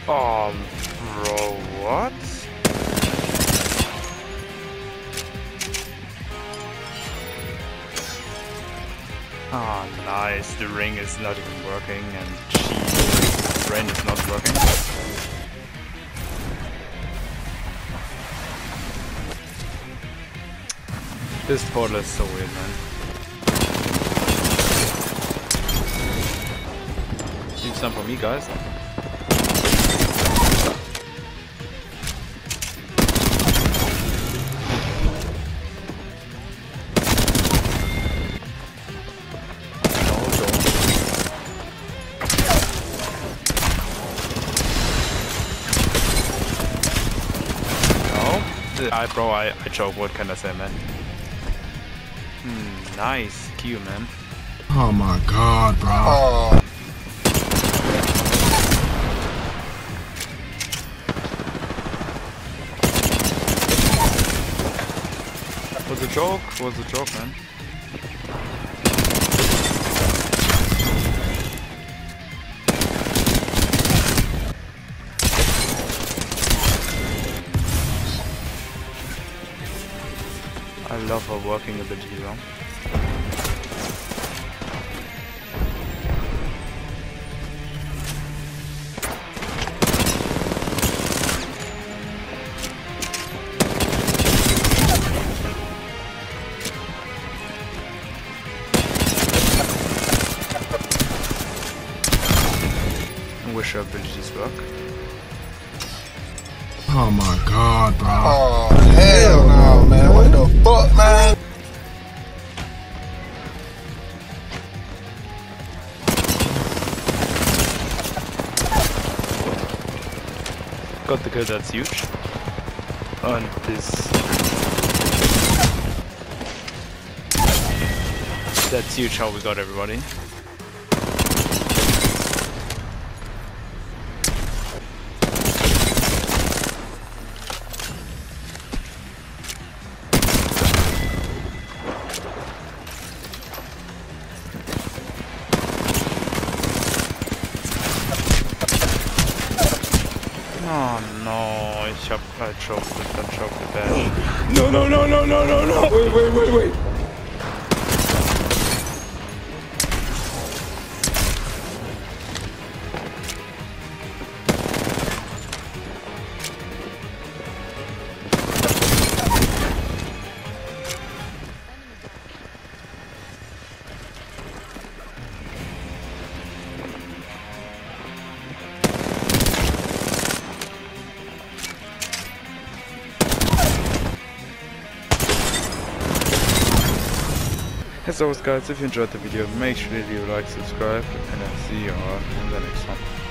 Bro, what? Ah, nice. The ring is not even working, and the brain is not working. This portal is so weird, man. Leave some for me, guys. Bro, I choke, what can I say, man? Nice Q, man. Oh my god, bro. Was a joke, man. I love her working ability, though. I wish her abilities work. Oh my god, bro. Oh, hell no, man. What the fuck, man? Got the kill, that's huge. And this... That's huge how we got everybody. Oh no, I choked the dash. No. Wait. As always, guys, if you enjoyed the video, make sure to leave a like, subscribe, and I'll see you all in the next one.